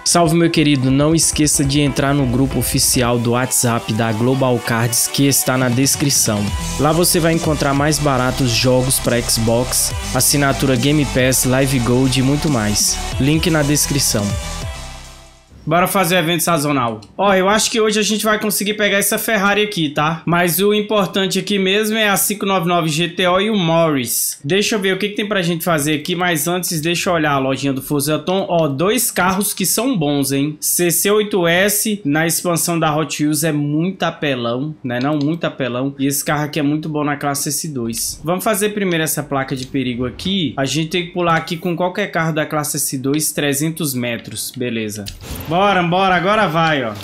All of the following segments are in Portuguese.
Salve, meu querido, não esqueça de entrar no grupo oficial do WhatsApp da Global Cards que está na descrição. Lá você vai encontrar mais baratos jogos para Xbox, assinatura Game Pass, Live Gold e muito mais. Link na descrição. Bora fazer o evento sazonal. Ó, eu acho que hoje a gente vai conseguir pegar essa Ferrari aqui, tá? Mas o importante aqui mesmo é a 599 GTO e o Morris. Deixa eu ver o que tem pra gente fazer aqui, mas antes deixa eu olhar a lojinha do Fusaton. Ó, dois carros que são bons, hein? CC8S na expansão da Hot Wheels é muito apelão, né? Não, muito apelão. E esse carro aqui é muito bom na classe S2. Vamos fazer primeiro essa placa de perigo aqui. A gente tem que pular aqui com qualquer carro da classe S2 300 metros. Beleza. Bora, bora, agora vai, ó.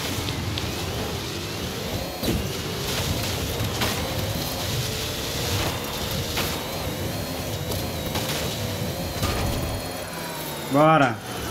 Bora.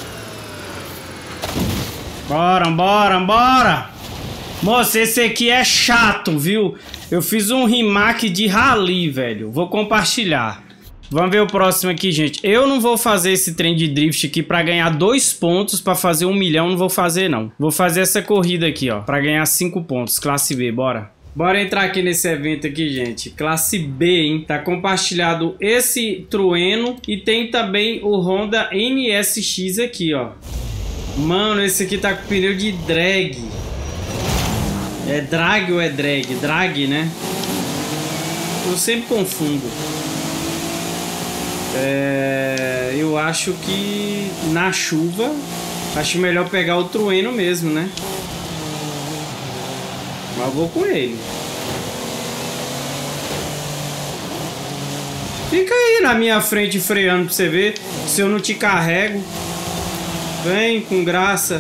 Bora, bora, bora. Moça, esse aqui é chato, viu? Eu fiz um remake de Rally, velho. Vou compartilhar. Vamos ver o próximo aqui, gente. Eu não vou fazer esse trem de drift aqui pra ganhar 2 pontos, pra fazer 1 milhão, não vou fazer, não. Vou fazer essa corrida aqui, ó, pra ganhar 5 pontos, classe B, bora. Bora entrar aqui nesse evento aqui, gente. Classe B, hein? Tá compartilhado esse Trueno e tem também o Honda NSX aqui, ó. Mano, esse aqui tá com pneu de drag. É drag ou é drag? Drag, né? Eu sempre confundo. Eu acho que na chuva acho melhor pegar o Trueno mesmo, né? Mas eu vou com ele. Fica aí na minha frente freando pra você ver se eu não te carrego. Vem com graça.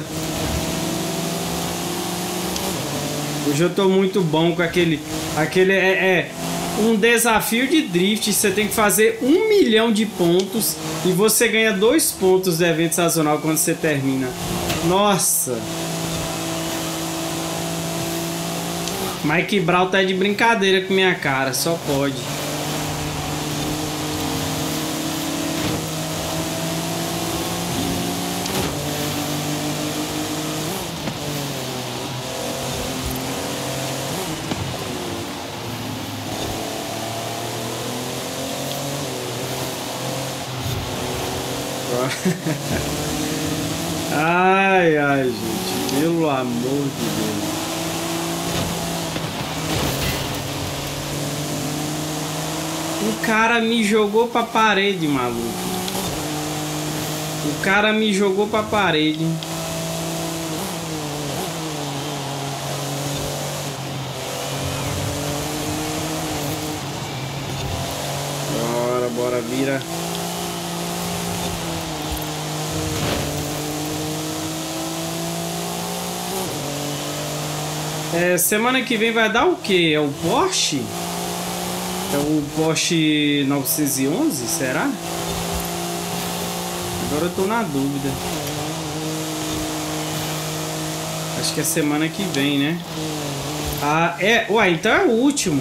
Hoje eu tô muito bom com aquele um desafio de drift. Você tem que fazer 1 milhão de pontos e você ganha 2 pontos do evento sazonal quando você termina. Nossa! Mike Brown tá de brincadeira com minha cara, só pode. Ai, ai, gente, pelo amor de Deus. O cara me jogou pra parede, maluco. O cara me jogou pra parede. Bora, bora, vira. Semana que vem vai dar o que? É o Porsche? É o Porsche 911, será? Agora eu tô na dúvida. Acho que é semana que vem, né? Ah, é. Ué, então é o último.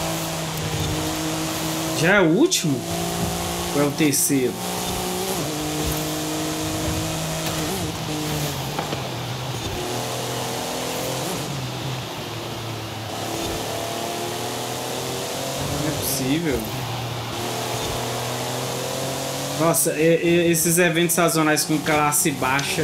Já é o último? Ou é o terceiro? Nossa, esses eventos sazonais com classe baixa.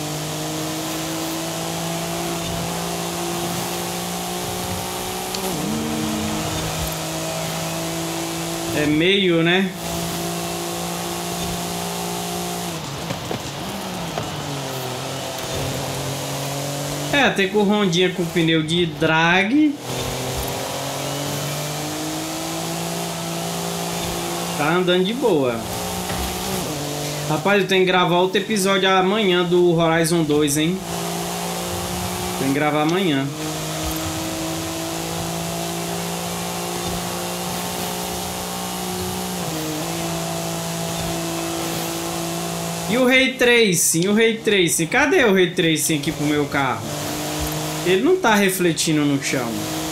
É meio, né? Tem com rondinha com pneu de drag. Tá andando de boa. Rapaz, eu tenho que gravar outro episódio amanhã do Horizon 2, hein? Tem que gravar amanhã. E o Ray Tracing? O Ray Tracing? Cadê o Ray Tracing aqui pro meu carro? Ele não tá refletindo no chão.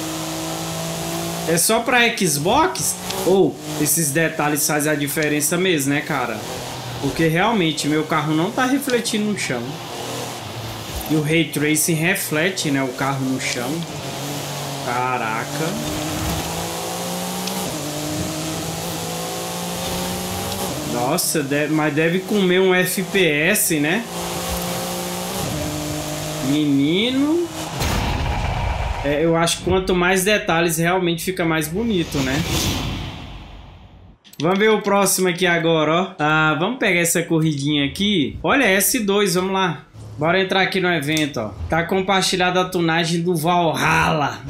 É só pra Xbox? Ou esses detalhes fazem a diferença mesmo, né, cara? Porque realmente meu carro não tá refletindo no chão. E o Ray Tracing reflete, né, o carro no chão. Caraca. Nossa, mas deve comer um FPS, né? Menino. Eu acho que quanto mais detalhes realmente fica mais bonito, né? Vamos ver o próximo aqui agora, ó. Vamos pegar essa corridinha aqui. Olha, S2, vamos lá. Bora entrar aqui no evento, ó. Tá compartilhada a tunagem do Valhalla.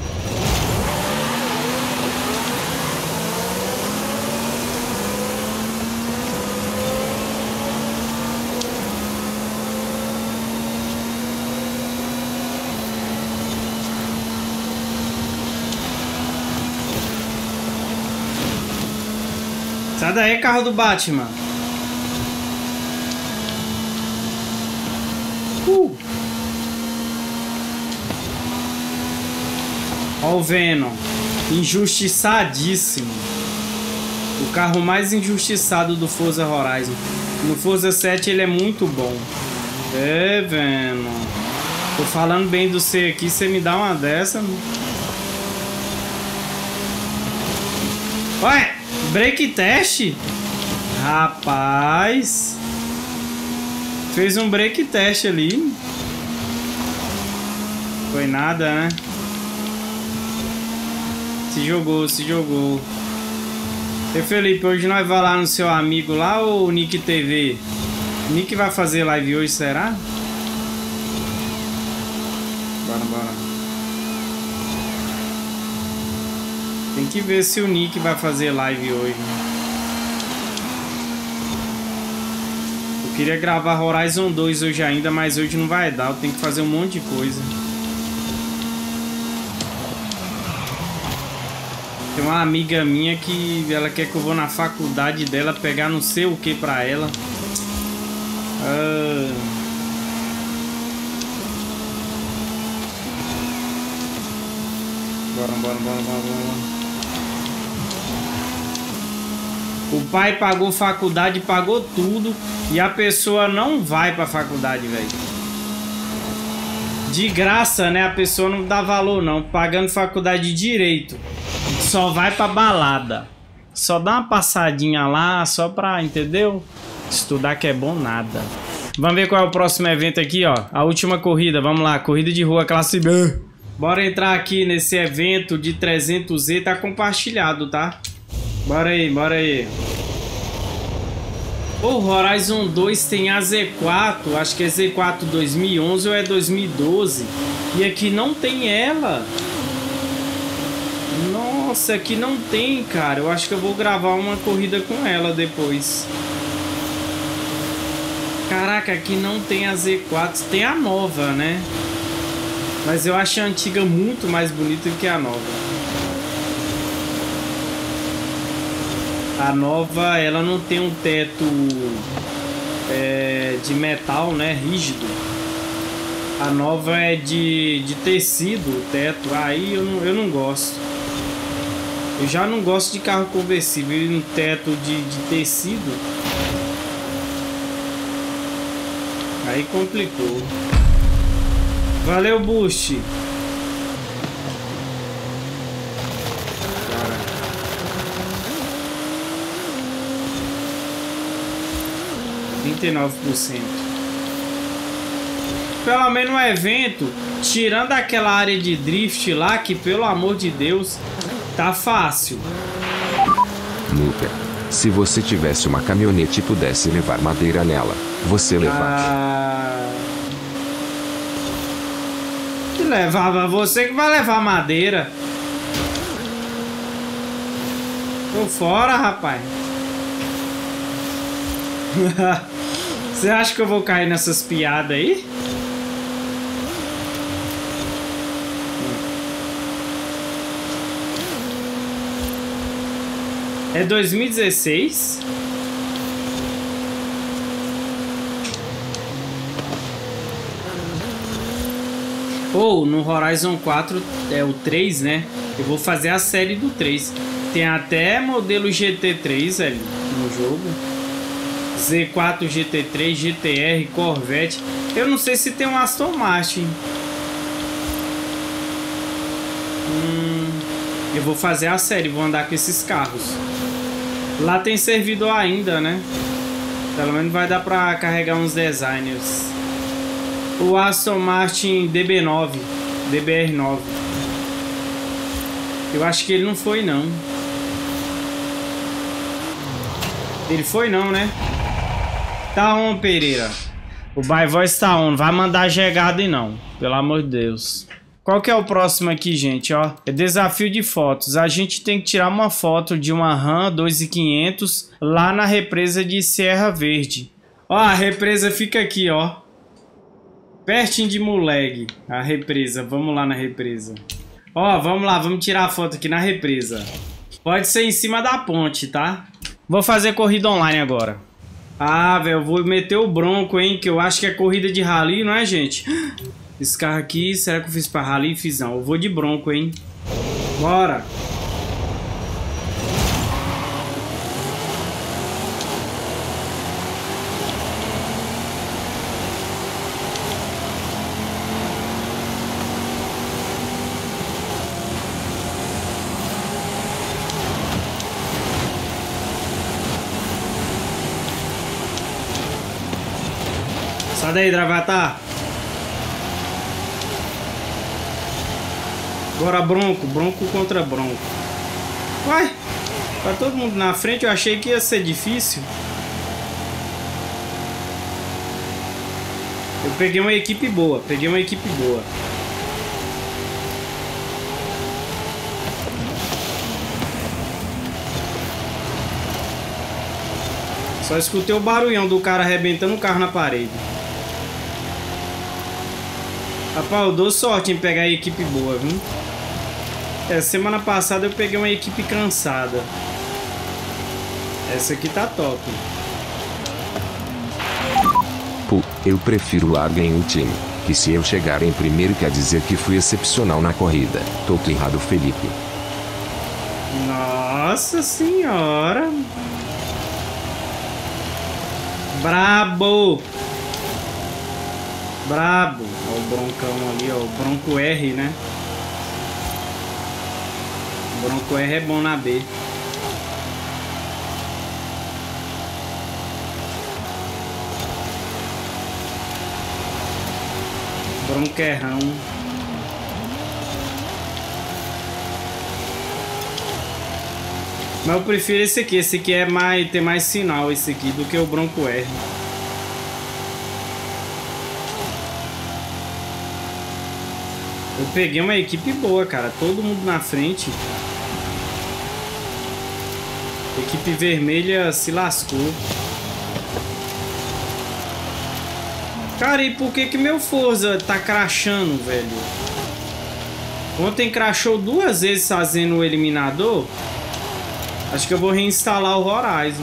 Sai daí, carro do Batman. Ó o Venom. Injustiçadíssimo. O carro mais injustiçado do Forza Horizon. No Forza 7 ele é muito bom. Venom. Tô falando bem do C aqui, você me dá uma dessa. Ué, break test? Rapaz. Fez um break test ali. Foi nada, né? Se jogou, se jogou. E Felipe, hoje nós vamos lá no seu amigo lá ou o Nick TV? O Nick vai fazer live hoje, será? Bora, bora. Tem que ver se o Nick vai fazer live hoje. Eu queria gravar Horizon 2 hoje ainda, mas hoje não vai dar. Eu tenho que fazer um monte de coisa. Tem uma amiga minha que ela quer que eu vou na faculdade dela pegar não sei o que pra ela. Bora, bora, bora, bora. O pai pagou faculdade, pagou tudo e a pessoa não vai pra faculdade, velho. De graça, né? A pessoa não dá valor, não. Pagando faculdade de direito. Só vai pra balada. Só dá uma passadinha lá, só pra, entendeu? Estudar que é bom nada. Vamos ver qual é o próximo evento aqui, ó. A última corrida, vamos lá. Corrida de rua, classe B. Bora entrar aqui nesse evento de 300Z. Tá compartilhado, tá? Bora aí, bora aí. O Horizon 2 tem a Z4. Acho que é Z4 2011 ou é 2012. E aqui não tem ela. Nossa, aqui não tem, cara. Eu acho que eu vou gravar uma corrida com ela depois. Caraca, aqui não tem a Z4. Tem a nova, né? Mas eu acho a antiga muito mais bonita que a nova. A nova, ela não tem um teto de metal, né? Rígido. A nova é de tecido, o teto. Aí eu não gosto. Eu já não gosto de carro conversível. E um teto de tecido. Aí complicou. Valeu, Boost. 39%. Pelo menos no evento, tirando aquela área de drift lá, que pelo amor de Deus, tá fácil. Nuka, se você tivesse uma caminhonete e pudesse levar madeira nela, você levava. Que levava? Você que vai levar madeira. Tô fora, rapaz. Você acha que eu vou cair nessas piadas aí? É 2016? Ou no Horizon 4 é o 3, né? Eu vou fazer a série do 3. Tem até modelo GT3 ali no jogo. Z4, GT3, GTR, Corvette. Eu não sei se tem um Aston Martin. Eu vou fazer a série, vou andar com esses carros. Lá tem servidor ainda, né? Pelo menos vai dar pra carregar uns designers. O Aston Martin DB9, DBR9. Eu acho que ele não foi, não. Ele foi, não, né? Tá on, Pereira. O By Voice tá on. Não vai mandar jegada aí, não. Pelo amor de Deus. Qual que é o próximo aqui, gente, ó? É desafio de fotos. A gente tem que tirar uma foto de uma RAM 2500 lá na represa de Serra Verde. Ó, a represa fica aqui, ó. Pertinho de Molegue. A represa. Vamos lá na represa. Ó, vamos lá. Vamos tirar a foto aqui na represa. Pode ser em cima da ponte, tá? Vou fazer corrida online agora. Ah, velho, eu vou meter o Bronco, hein? Que eu acho que é corrida de rally, não é, gente? Esse carro aqui, será que eu fiz pra rally? Fiz não. Eu vou de Bronco, hein? Bora! Sai daí, Dravatar! Agora Bronco, Bronco contra Bronco. Uai, tá todo mundo na frente, eu achei que ia ser difícil. Eu peguei uma equipe boa, Só escutei o barulhão do cara arrebentando o carro na parede. Rapaz, eu dou sorte em pegar a equipe boa, viu? Semana passada eu peguei uma equipe cansada. Essa aqui tá top. Pô, eu prefiro larguem o time, que se eu chegar em primeiro quer dizer que fui excepcional na corrida. Tô errado, Felipe. Nossa senhora. Brabo. Brabo. Olha o Broncão ali, ó. O Bronco R, né? O Bronco R é bom na B. Bronquerrão. Mas eu prefiro esse aqui. Esse aqui é mais, tem mais sinal, esse aqui, do que o Bronco R. Eu peguei uma equipe boa, cara. Todo mundo na frente. A equipe vermelha se lascou. Cara, e por que meu Forza tá crashando, velho? Ontem crashou 2 vezes fazendo o eliminador. Acho que eu vou reinstalar o Horizon.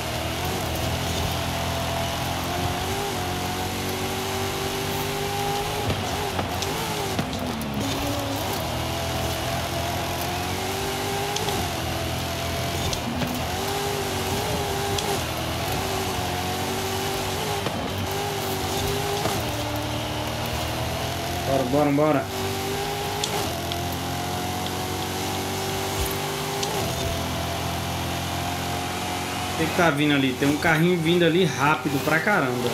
Bora. O que tá vindo ali? Tem um carrinho vindo ali rápido pra caramba.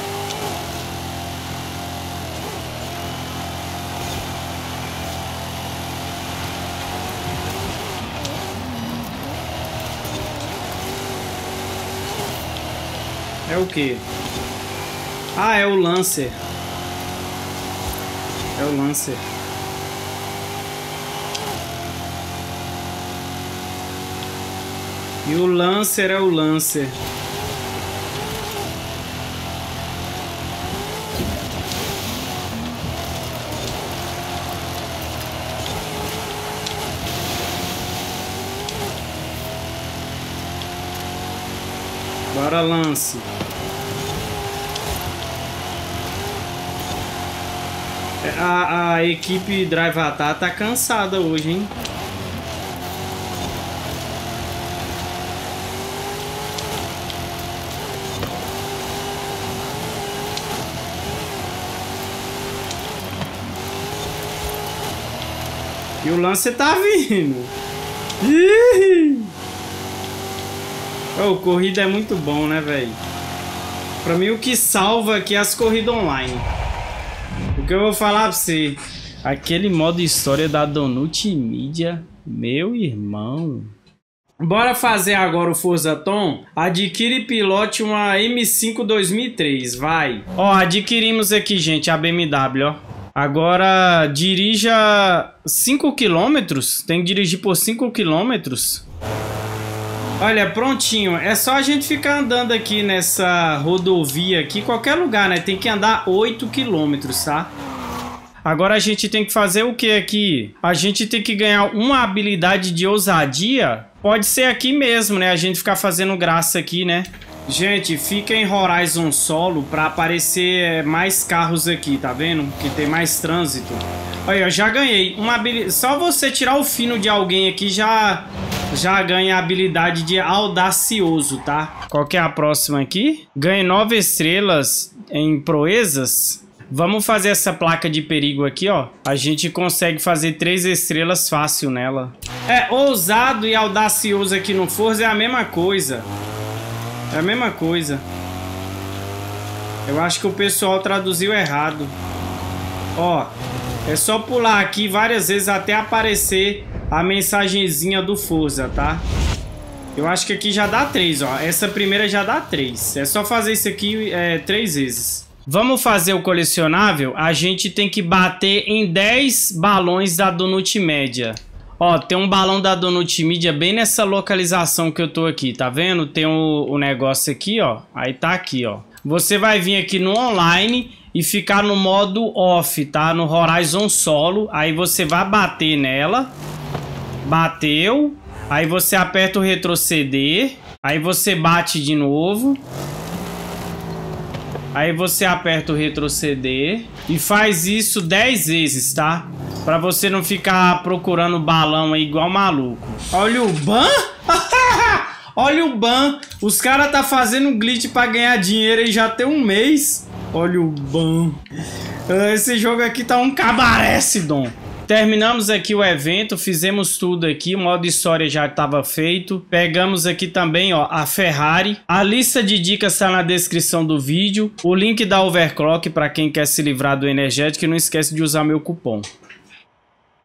É o quê? Ah, é o Lancer. É o Lancer. E o Lancer é o Lancer. Bora, Lance. A equipe Dravatar tá cansada hoje, hein? E o Lancer tá vindo. Ih! Oh, corrida é muito bom, né, velho? Pra mim, o que salva aqui é as corridas online. O que eu vou falar pra você... Aquele modo história da Donut Media, meu irmão. Bora fazer agora o Forza Tom. Adquire e pilote uma M5 2003, vai. Ó, adquirimos aqui, gente, a BMW, ó. Agora dirija 5 km. Tem que dirigir por 5 km. Olha, prontinho. É só a gente ficar andando aqui nessa rodovia aqui, qualquer lugar, né? Tem que andar 8 km, tá? Agora a gente tem que fazer o que aqui? A gente tem que ganhar uma habilidade de ousadia. Pode ser aqui mesmo, né? A gente ficar fazendo graça aqui, né? Gente, fica em Horizon Solo pra aparecer mais carros aqui, tá vendo? Que tem mais trânsito. Aí, eu já ganhei uma habilidade. Só você tirar o fino de alguém aqui já ganha a habilidade de audacioso, tá? Qual que é a próxima aqui? Ganhe 9 estrelas em proezas. Vamos fazer essa placa de perigo aqui, ó. A gente consegue fazer 3 estrelas fácil nela. É, ousado e audacioso aqui no Forza é a mesma coisa. É a mesma coisa. Eu acho que o pessoal traduziu errado. Ó, é só pular aqui várias vezes até aparecer a mensagenzinha do Forza, tá? Eu acho que aqui já dá 3, ó. Essa primeira já dá 3. É só fazer isso aqui 3 vezes. Vamos fazer o colecionável? A gente tem que bater em 10 balões da Donut Média. Ó, tem um balão da Donut Media bem nessa localização que eu tô aqui, tá vendo? Tem o negócio aqui, ó. Aí tá aqui, ó. Você vai vir aqui no online e ficar no modo off, tá? No Horizon Solo. Aí você vai bater nela. Bateu. Aí você aperta o retroceder. Aí você bate de novo. Aí você aperta o retroceder e faz isso 10 vezes, tá? Pra você não ficar procurando balão aí igual maluco. Olha o ban! Olha o ban! Os caras tá fazendo glitch pra ganhar dinheiro e já tem um mês. Olha o ban! Esse jogo aqui tá um cabaré, Sidon. Terminamos aqui o evento, fizemos tudo aqui, o modo história já estava feito. Pegamos aqui também, ó, a Ferrari. A lista de dicas está na descrição do vídeo. O link da Overclock para quem quer se livrar do energético e não esquece de usar meu cupom.